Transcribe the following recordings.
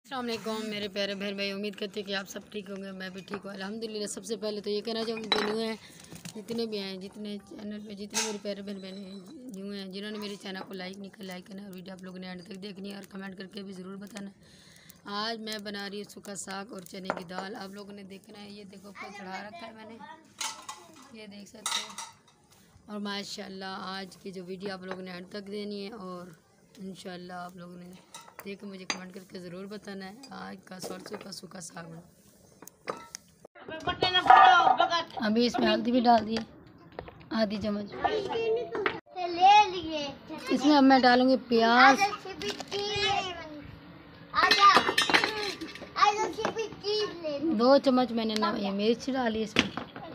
अस्सलाम वालेकुम मेरे प्यारे बहन भाई, उम्मीद करते हैं कि आप सब ठीक होंगे। मैं भी ठीक हूँ अल्हम्दुलिल्लाह। सबसे पहले तो ये कहना चाहूँगी जो न्यू हैं, जितने भी हैं, जितने चैनल पे जितने मेरे प्यारे बहन बहन हैं न्यू हैं, जिन्होंने मेरे चैनल को लाइक नहीं किया, लाइक करना और वीडियो आप लोगों ने एंड तक देखनी है और कमेंट करके भी ज़रूर बताना। आज मैं बना रही हूँ सूखा साग और चने की दाल। आप लोगों ने देखना है, ये देखो ऊपर चढ़ा रखा है मैंने, ये देख सकते हो। और माशाल्लाह आज की जो वीडियो आप लोगों ने एंड तक देनी है और इंशाल्लाह आप लोगों ने देख मुझे कमेंट करके ज़रूर बताना है। आज का सरसों का सूखा साग है। अभी इसमें हल्दी भी डाल दी आधी चम्मच। इसमें अब मैं डालूंगी प्याज, 2 चम्मच मैंने ये मिर्च डाली इसमें,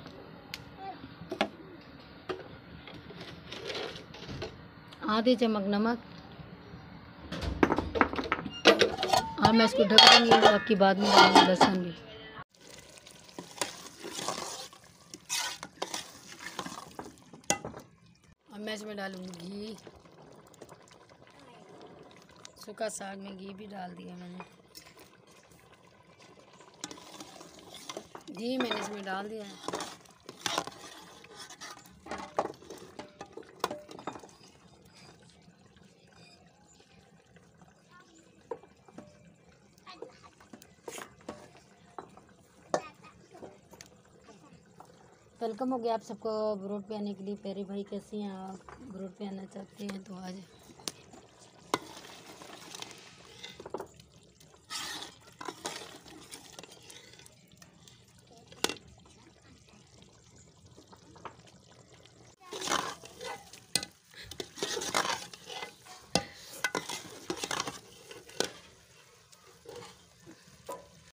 आधी चम्मच नमक, और मैं इसको ढक दूँगी। आपकी बाद में डालूँगी लहसुन भी। अब मैं इसमें डालूँगी घी। सूखा साग में घी भी डाल दिया मैंने, घी मैंने इसमें डाल दिया है। वेलकम हो गया आप सबको ब्रोड पे आने के लिए। प्यारे भाई कैसे हैं आप? ब्रोड पे आना चाहते हैं तो आज